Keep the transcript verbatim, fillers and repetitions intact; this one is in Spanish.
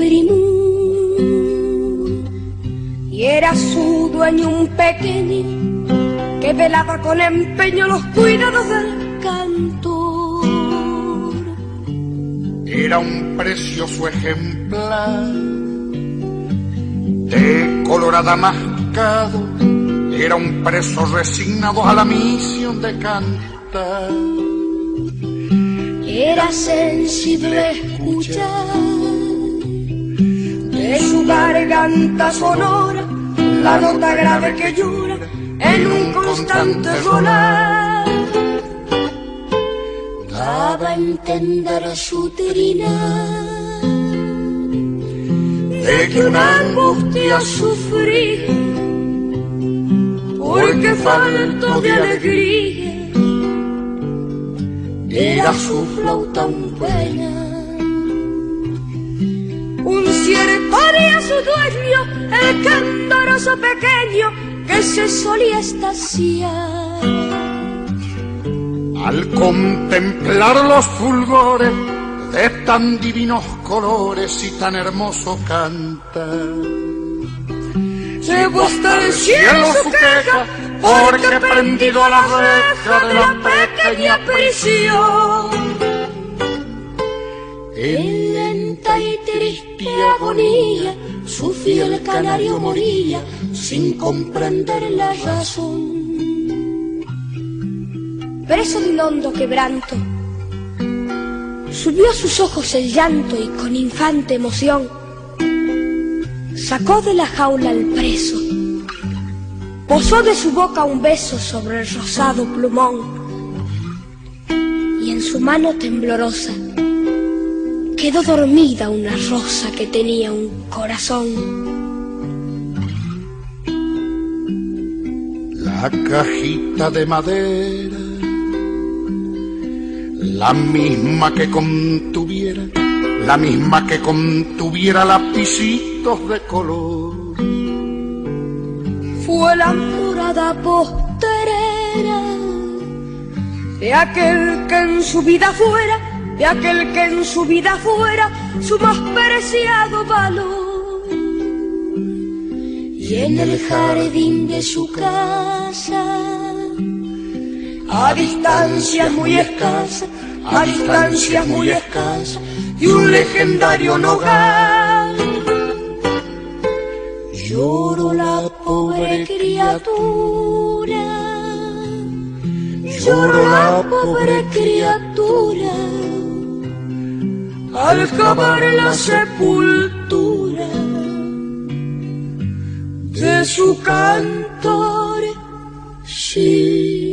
Perimú, y era su dueño un pequeño que velaba con empeño los cuidados del cantor. Era un precioso ejemplar de color adamascado, era un preso resignado a la misión de cantar. Era sensible escuchar de su garganta sonora la nota grave que llora en un constante rolar. Daba a entender a su trina de que una angustia sufrí, porque falto de alegría era su flauta un pena. Un cierto día su dueño, el candoroso pequeño, que se solía estaciar, al contemplar los fulgores de tan divinos colores y tan hermoso cantar, llevó hasta el cielo su queja, porque prendido a la reja de la pequeña prisión, en lenta y triste agonía su fiel canario moría sin comprender la razón. Preso de un hondo quebranto, subió a sus ojos el llanto y con infante emoción sacó de la jaula al preso, posó de su boca un beso sobre el rosado plumón, y en su mano temblorosa quedó dormida una rosa que tenía un corazón. La cajita de madera, la misma que contuviera, la misma que contuviera lapicitos de color, fue la morada postrera de aquel que en su vida fuera, de aquel que en su vida fuera su más preciado valor. Y en el jardín de su casa, a distancias muy escasas, a distancias muy escasas, de un legendario nogal, lloró la pobre criatura, lloró la pobre criatura, al cavar la sepultura de su cantor, sí.